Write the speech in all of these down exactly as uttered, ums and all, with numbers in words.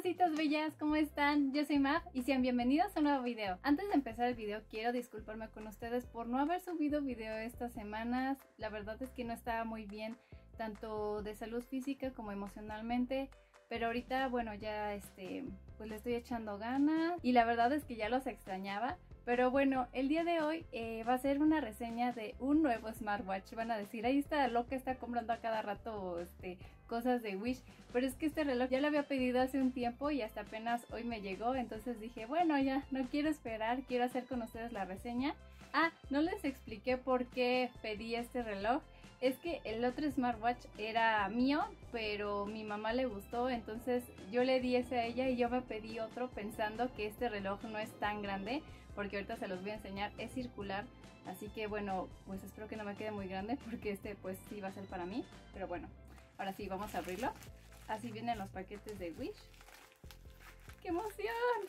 cositas bellas, ¿cómo están? Yo soy Mav y sean bienvenidos a un nuevo video. Antes de empezar el video quiero disculparme con ustedes por no haber subido video estas semanas. La verdad es que no estaba muy bien, tanto de salud física como emocionalmente. Pero ahorita, bueno, ya este, pues le estoy echando ganas y la verdad es que ya los extrañaba. Pero bueno, el día de hoy eh, va a ser una reseña de un nuevo smartwatch. Van a decir, ahí está loca, está comprando a cada rato este, cosas de Wish. Pero es que este reloj ya lo había pedido hace un tiempo y hasta apenas hoy me llegó. Entonces dije, bueno, ya no quiero esperar, quiero hacer con ustedes la reseña. Ah, no les expliqué por qué pedí este reloj. Es que el otro smartwatch era mío, pero mi mamá le gustó, entonces yo le di ese a ella y yo me pedí otro pensando que este reloj no es tan grande, porque ahorita se los voy a enseñar, es circular, así que bueno, pues espero que no me quede muy grande porque este pues sí va a ser para mí, pero bueno, ahora sí vamos a abrirlo. Así vienen los paquetes de Wish. ¡Qué emoción!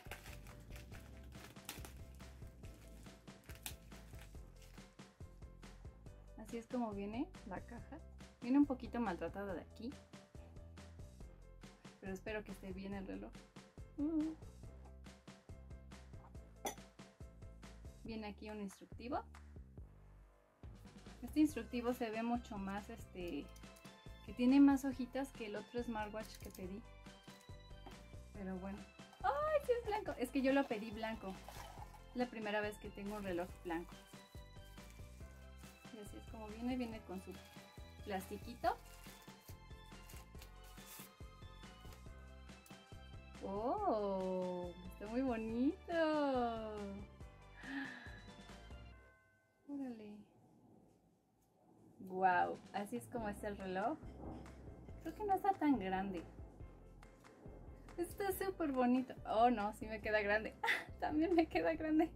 Así es como viene la caja. Viene un poquito maltratada de aquí, pero espero que esté bien el reloj. Uh. Viene aquí un instructivo. Este instructivo se ve mucho más, este, que tiene más hojitas que el otro smartwatch que pedí. Pero bueno. ¡Ay, sí es blanco! Es que yo lo pedí blanco. Es la primera vez que tengo un reloj blanco. Y así es como viene, viene con su plastiquito. ¡Oh! Está muy bonito. ¡Órale! ¡Wow! Así es como está el reloj. Creo que no está tan grande. Está súper bonito. Oh, no, sí me queda grande. También me queda grande.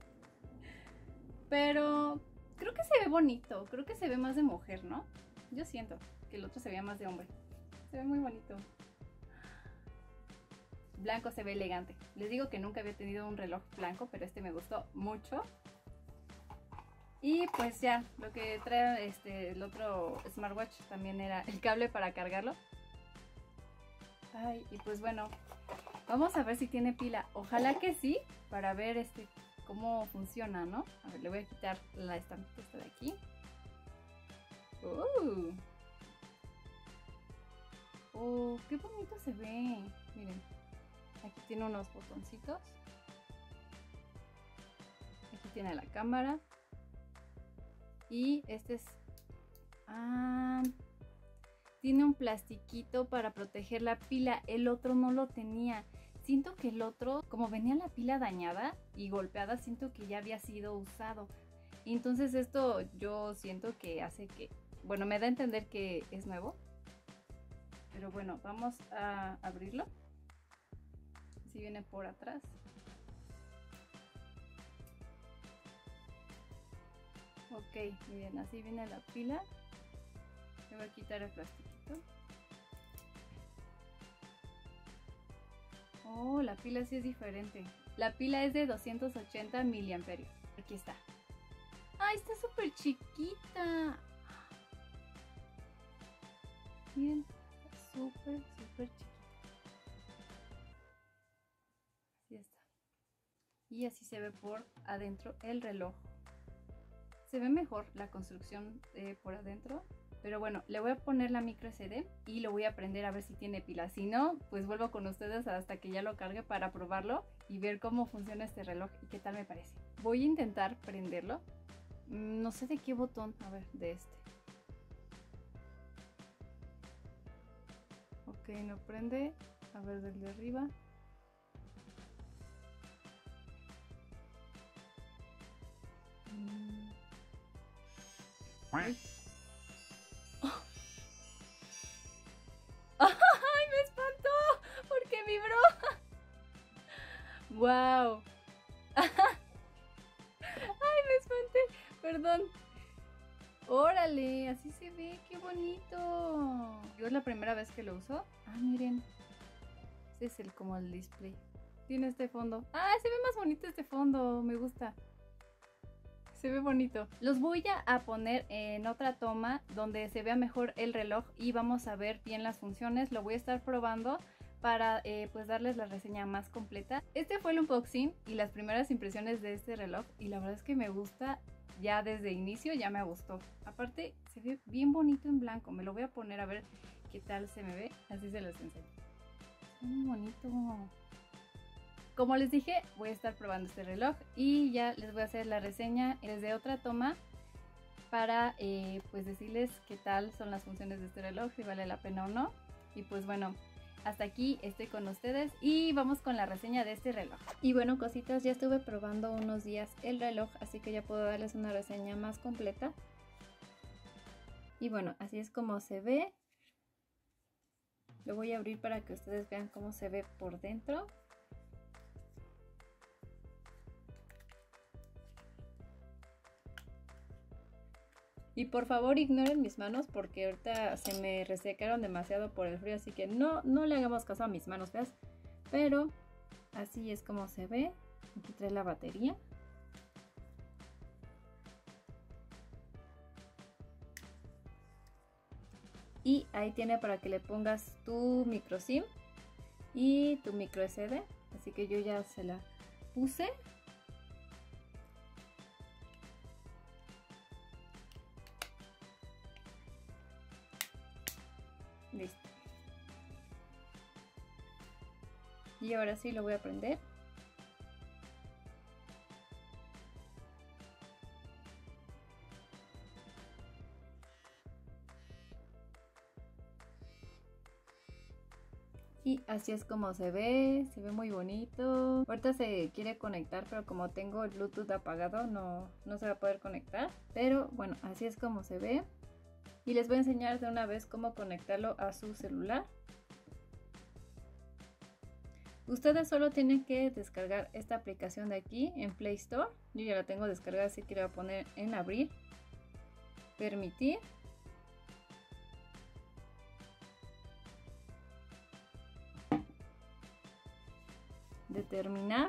Pero creo que se ve bonito. Creo que se ve más de mujer, ¿no? Yo siento que el otro se veía más de hombre. Se ve muy bonito. Blanco se ve elegante. Les digo que nunca había tenido un reloj blanco, pero este me gustó mucho. Y pues ya, lo que trae este, el otro smartwatch también era el cable para cargarlo. Ay, y pues bueno, vamos a ver si tiene pila. Ojalá que sí, para ver este cómo funciona, ¿no? A ver, le voy a quitar la estampita esta de aquí. ¡Uh! ¡Oh, qué bonito se ve! Miren, aquí tiene unos botoncitos. Aquí tiene la cámara. Y este es... Ah, tiene un plastiquito para proteger la pila. El otro no lo tenía. Siento que el otro, como venía la pila dañada y golpeada, siento que ya había sido usado. Y entonces esto yo siento que hace que... Bueno, me da a entender que es nuevo. Pero bueno, vamos a abrirlo. Así viene por atrás. Ok, miren, así viene la pila. Le voy a quitar el plastiquito. Oh, la pila sí es diferente. La pila es de doscientos ochenta miliamperios. Aquí está. ¡Ay, está súper chiquita! Miren, está súper, súper chiquita. Así está. Y así se ve por adentro el reloj. Se ve mejor la construcción eh, por adentro. Pero bueno, le voy a poner la micro S D y lo voy a prender a ver si tiene pila. Si no, pues vuelvo con ustedes hasta que ya lo cargue para probarlo y ver cómo funciona este reloj y qué tal me parece. Voy a intentar prenderlo. No sé de qué botón. A ver, de este. Ok, no prende. A ver, del de arriba. Mm. Ay. ¡Oh! ¡Ay, me espantó! Porque vibró. ¡Wow! ¡Ay, me espanté! Perdón. ¡Órale! Así se ve, qué bonito. Yo es la primera vez que lo uso. Ah, miren. Este es el como el display. Tiene este fondo. ¡Ah, se ve más bonito este fondo! Me gusta. Se ve bonito. Los voy a poner en otra toma donde se vea mejor el reloj y vamos a ver bien las funciones. Lo voy a estar probando para eh, pues darles la reseña más completa. Este fue el unboxing y las primeras impresiones de este reloj, y la verdad es que me gusta. Ya desde inicio ya me gustó. Aparte se ve bien bonito en blanco. Me lo voy a poner a ver qué tal se me ve. Así se los enseño. Es muy bonito. Como les dije, voy a estar probando este reloj y ya les voy a hacer la reseña desde otra toma para eh, pues decirles qué tal son las funciones de este reloj, si vale la pena o no. Y pues bueno, hasta aquí estoy con ustedes y vamos con la reseña de este reloj. Y bueno, cositas, ya estuve probando unos días el reloj, así que ya puedo darles una reseña más completa. Y bueno, así es como se ve. Lo voy a abrir para que ustedes vean cómo se ve por dentro. Y por favor ignoren mis manos porque ahorita se me resecaron demasiado por el frío, así que no, no le hagamos caso a mis manos feas. Pero así es como se ve. Aquí trae la batería. Y ahí tiene para que le pongas tu micro SIM y tu micro S D. Así que yo ya se la puse. Listo. Y ahora sí lo voy a prender. Y así es como se ve, se ve muy bonito. Ahorita se quiere conectar, pero como tengo el Bluetooth apagado no, no se va a poder conectar. Pero bueno, así es como se ve. Y les voy a enseñar de una vez cómo conectarlo a su celular. Ustedes solo tienen que descargar esta aplicación de aquí en Play Store. Yo ya la tengo descargada, así que la voy a poner en abrir, permitir. Determinar.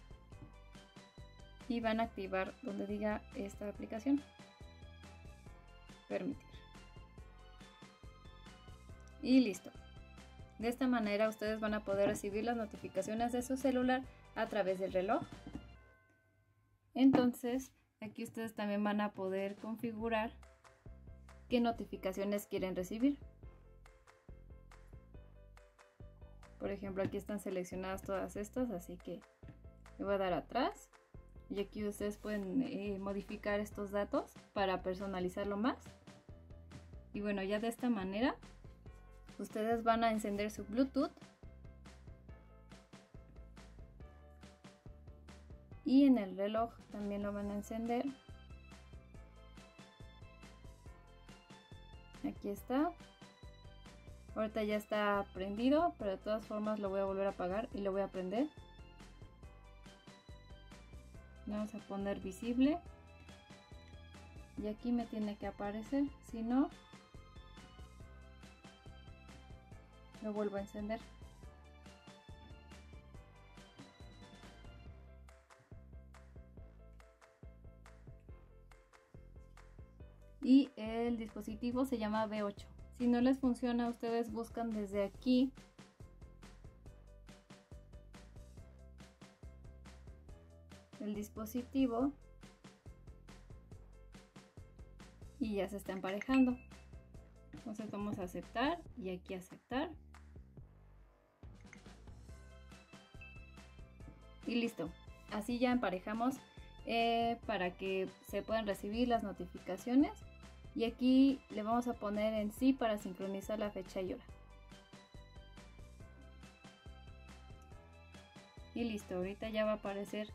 Y van a activar donde diga esta aplicación. Permitir. Y listo. De esta manera ustedes van a poder recibir las notificaciones de su celular a través del reloj. Entonces, aquí ustedes también van a poder configurar qué notificaciones quieren recibir. Por ejemplo, aquí están seleccionadas todas estas, así que le voy a dar atrás. Y aquí ustedes pueden eh, modificar estos datos para personalizarlo más. Y bueno, ya de esta manera ustedes van a encender su Bluetooth. Y en el reloj también lo van a encender. Aquí está. Ahorita ya está prendido, pero de todas formas lo voy a volver a apagar y lo voy a prender. Vamos a poner visible. Y aquí me tiene que aparecer, si no, lo vuelvo a encender. Y el dispositivo se llama V ocho. Si no les funciona, ustedes buscan desde aquí el dispositivo y ya se está emparejando. Entonces vamos a aceptar y aquí aceptar. Y listo. Así ya emparejamos eh, para que se puedan recibir las notificaciones. Y aquí le vamos a poner en sí para sincronizar la fecha y hora. Y listo, ahorita ya va a aparecer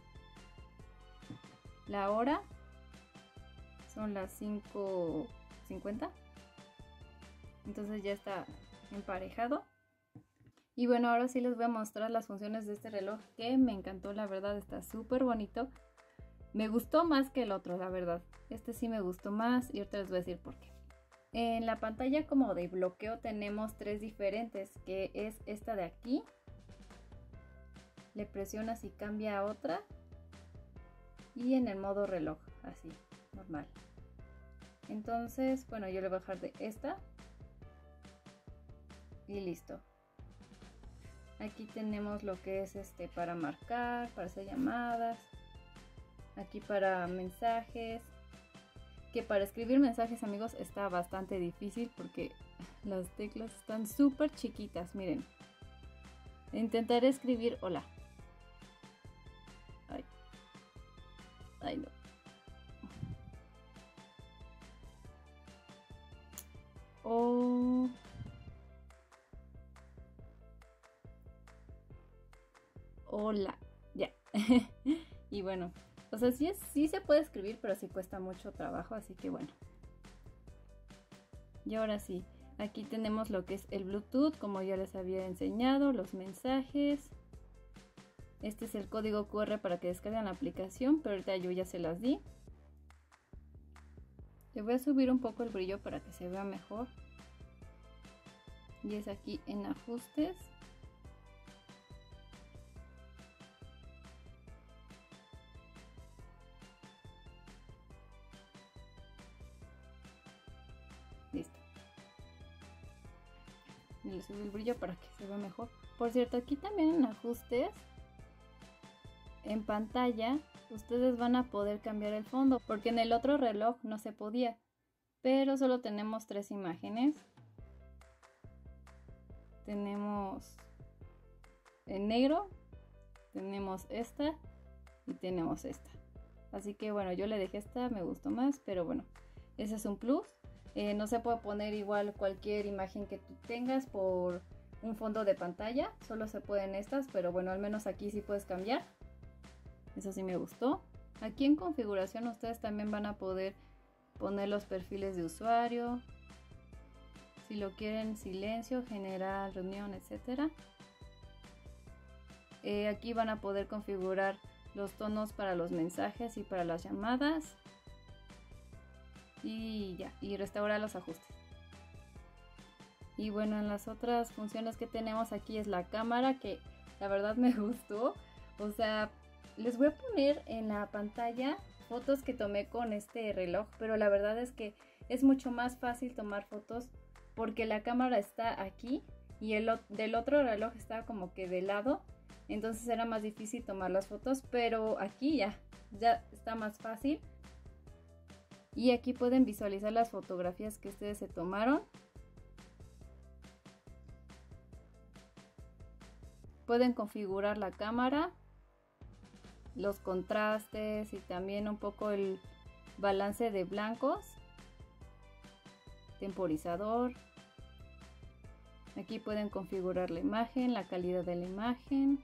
la hora. Son las cinco cincuenta. Entonces ya está emparejado. Y bueno, ahora sí les voy a mostrar las funciones de este reloj, que me encantó, la verdad, está súper bonito. Me gustó más que el otro, la verdad. Este sí me gustó más y ahorita les voy a decir por qué. En la pantalla como de bloqueo tenemos tres diferentes, que es esta de aquí. Le presionas y cambia a otra. Y en el modo reloj, así, normal. Entonces, bueno, yo le voy a bajar de esta. Y listo. Aquí tenemos lo que es este para marcar, para hacer llamadas. Aquí para mensajes. Que para escribir mensajes, amigos, está bastante difícil porque las teclas están súper chiquitas. Miren. Intentaré escribir hola. Ay. Ay, no. Oh. Hola. Ya. Y bueno. O sea, sí, es, sí se puede escribir, pero sí cuesta mucho trabajo, así que bueno. Y ahora sí, aquí tenemos lo que es el Bluetooth, como ya les había enseñado, los mensajes. Este es el código cu erre para que descarguen la aplicación, pero ahorita yo ya se las di. Le voy a subir un poco el brillo para que se vea mejor. Y es aquí en ajustes. Listo. Y le subí el brillo para que se vea mejor. Por cierto, aquí también en ajustes, en pantalla, ustedes van a poder cambiar el fondo, porque en el otro reloj no se podía. Pero solo tenemos tres imágenes. Tenemos en negro, tenemos esta y tenemos esta. Así que bueno, yo le dejé esta, me gustó más, pero bueno, ese es un plus. Eh, no se puede poner igual cualquier imagen que tú tengas por un fondo de pantalla, solo se pueden estas, pero bueno, al menos aquí sí puedes cambiar. Eso sí me gustó. Aquí en configuración ustedes también van a poder poner los perfiles de usuario, si lo quieren silencio, general, reunión, etcétera. Eh, aquí van a poder configurar los tonos para los mensajes y para las llamadas. Y ya, y restaurar los ajustes. Y bueno, en las otras funciones que tenemos aquí es la cámara, que la verdad me gustó. O sea, les voy a poner en la pantalla fotos que tomé con este reloj, pero la verdad es que es mucho más fácil tomar fotos porque la cámara está aquí y el del otro reloj está como que de lado, entonces era más difícil tomar las fotos, pero aquí ya, ya está más fácil. Y aquí pueden visualizar las fotografías que ustedes se tomaron. Pueden configurar la cámara, los contrastes y también un poco el balance de blancos, temporizador. Aquí pueden configurar la imagen, la calidad de la imagen.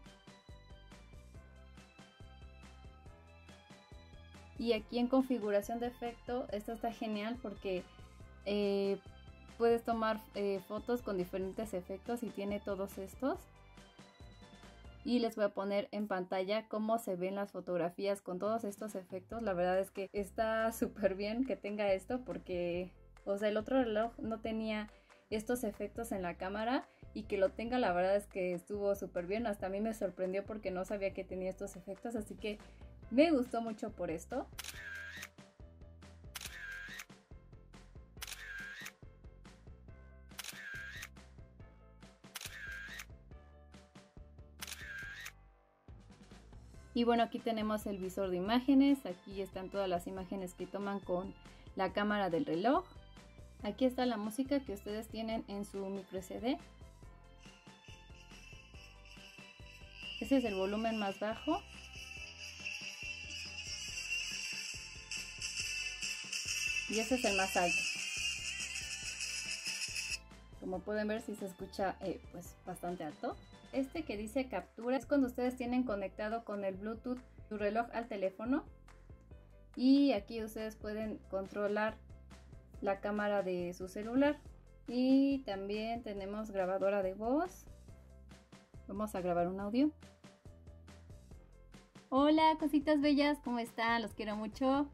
Y aquí en configuración de efecto, esto está genial porque eh, puedes tomar eh, fotos con diferentes efectos y tiene todos estos. Y les voy a poner en pantalla cómo se ven las fotografías con todos estos efectos. La verdad es que está súper bien que tenga esto porque, o sea, el otro reloj no tenía estos efectos en la cámara y que lo tenga, la verdad es que estuvo súper bien. Hasta a mí me sorprendió porque no sabía que tenía estos efectos, así que me gustó mucho por esto. Y bueno, aquí tenemos el visor de imágenes. Aquí están todas las imágenes que toman con la cámara del reloj. Aquí está la música que ustedes tienen en su micro ese de. Ese es el volumen más bajo. Y ese es el más alto. Como pueden ver, sí se escucha eh, pues bastante alto. Este que dice captura es cuando ustedes tienen conectado con el Bluetooth su reloj al teléfono. Y aquí ustedes pueden controlar la cámara de su celular. Y también tenemos grabadora de voz. Vamos a grabar un audio. Hola, cositas bellas, ¿cómo están? Los quiero mucho.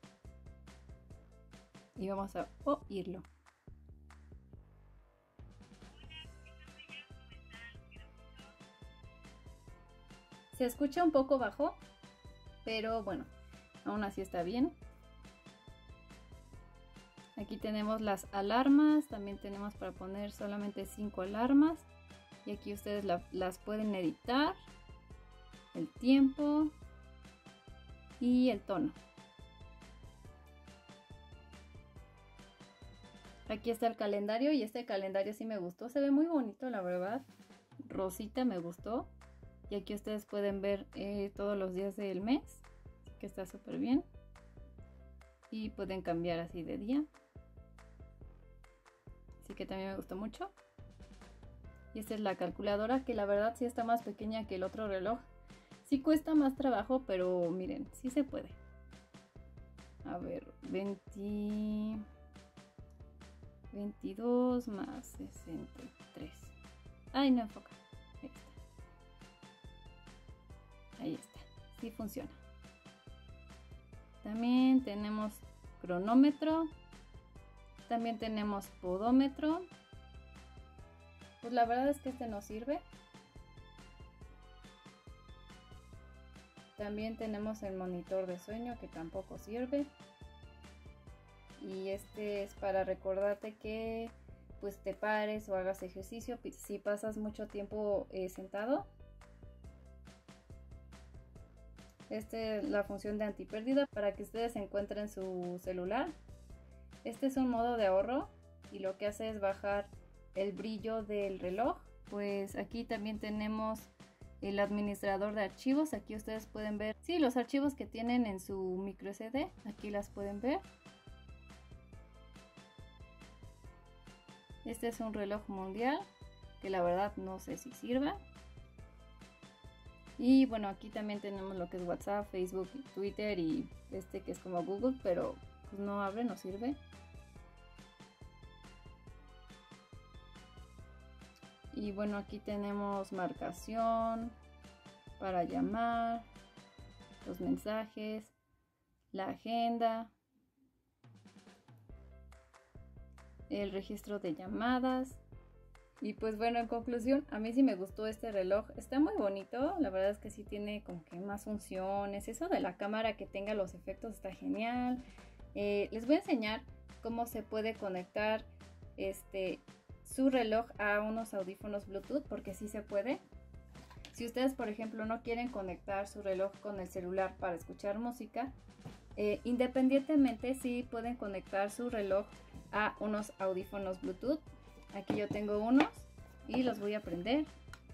Y vamos a oírlo. Se escucha un poco bajo, pero bueno, aún así está bien. Aquí tenemos las alarmas, también tenemos para poner solamente cinco alarmas. Y aquí ustedes la, las pueden editar, el tiempo y el tono. Aquí está el calendario y este calendario sí me gustó, se ve muy bonito la verdad, rosita me gustó. Y aquí ustedes pueden ver eh, todos los días del mes, que está súper bien. Y pueden cambiar así de día. Así que también me gustó mucho. Y esta es la calculadora, que la verdad sí está más pequeña que el otro reloj. Sí cuesta más trabajo, pero miren, sí se puede. A ver, veinte, veintidós más sesenta y tres. Ay, no enfoca. Ahí está. Ahí está. Sí funciona. También tenemos cronómetro. También tenemos podómetro. Pues la verdad es que este no sirve. También tenemos el monitor de sueño, que tampoco sirve. Y este es para recordarte que pues te pares o hagas ejercicio si pasas mucho tiempo eh, sentado. Esta es la función de antipérdida para que ustedes encuentren su celular. Este es un modo de ahorro y lo que hace es bajar el brillo del reloj. Pues aquí también tenemos el administrador de archivos. Aquí ustedes pueden ver, sí, los archivos que tienen en su micro S D. Aquí las pueden ver. Este es un reloj mundial que la verdad no sé si sirva. Y bueno, aquí también tenemos lo que es WhatsApp, Facebook, Twitter y este que es como Google, pero pues no abre, no sirve. Y bueno, aquí tenemos marcación para llamar, los mensajes, la agenda, el registro de llamadas. Y pues bueno, en conclusión, a mí sí me gustó este reloj. Está muy bonito, la verdad es que sí tiene como que más funciones. Eso de la cámara que tenga los efectos está genial. Eh, les voy a enseñar cómo se puede conectar este su reloj a unos audífonos Bluetooth, porque sí se puede. Si ustedes, por ejemplo, no quieren conectar su reloj con el celular para escuchar música, eh, independientemente sí pueden conectar su reloj a unos audífonos Bluetooth. Aquí yo tengo unos y los voy a prender.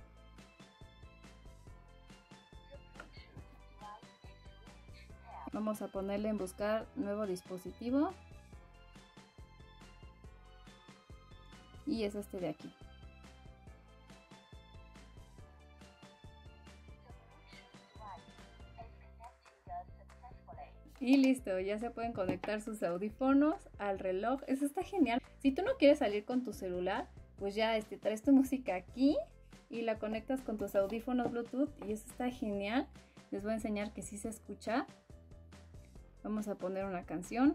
Vamos a ponerle en buscar nuevo dispositivo. Y es este de aquí. Y listo, ya se pueden conectar sus audífonos al reloj. Eso está genial. Si tú no quieres salir con tu celular, pues ya este, traes tu música aquí y la conectas con tus audífonos Bluetooth y eso está genial. Les voy a enseñar que sí se escucha. Vamos a poner una canción.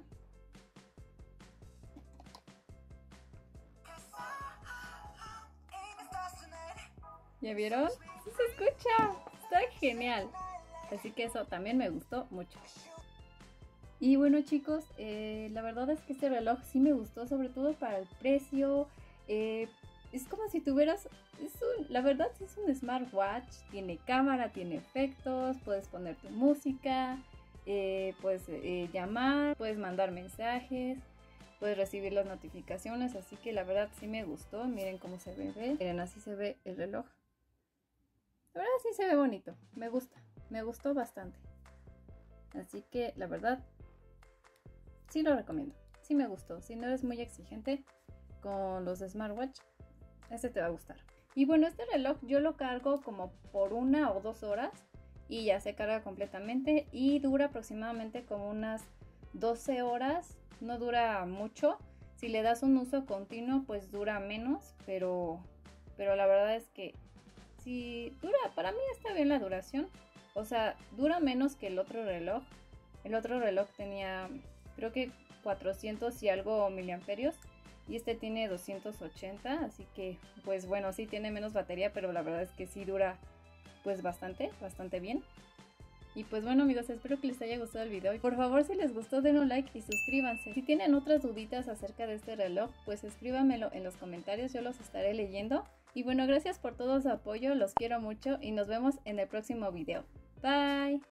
¿Ya vieron? ¡Sí se escucha! Está genial. Así que eso también me gustó mucho. Y bueno chicos, eh, la verdad es que este reloj sí me gustó, sobre todo para el precio. Eh, es como si tuvieras, es un, la verdad sí es un smartwatch, tiene cámara, tiene efectos, puedes poner tu música, eh, puedes eh, llamar, puedes mandar mensajes, puedes recibir las notificaciones, así que la verdad sí me gustó. Miren cómo se ve, ¿ve? Miren, así se ve el reloj. La verdad sí se ve bonito, me gusta, me gustó bastante. Así que la verdad sí lo recomiendo, sí me gustó. Si no eres muy exigente con los smartwatch, este te va a gustar. Y bueno, este reloj yo lo cargo como por una o dos horas y ya se carga completamente y dura aproximadamente como unas doce horas, no dura mucho. Si le das un uso continuo pues dura menos, pero, pero la verdad es que si dura, para mí está bien la duración. O sea, dura menos que el otro reloj. El otro reloj tenía, creo que cuatrocientos y algo miliamperios. Y este tiene doscientos ochenta. Así que, pues bueno, sí tiene menos batería. Pero la verdad es que sí dura, pues bastante, bastante bien. Y pues bueno amigos, espero que les haya gustado el video y por favor si les gustó den un like y suscríbanse. Si tienen otras duditas acerca de este reloj, pues escríbanmelo en los comentarios, yo los estaré leyendo. Y bueno, gracias por todo su apoyo, los quiero mucho y nos vemos en el próximo video. Bye.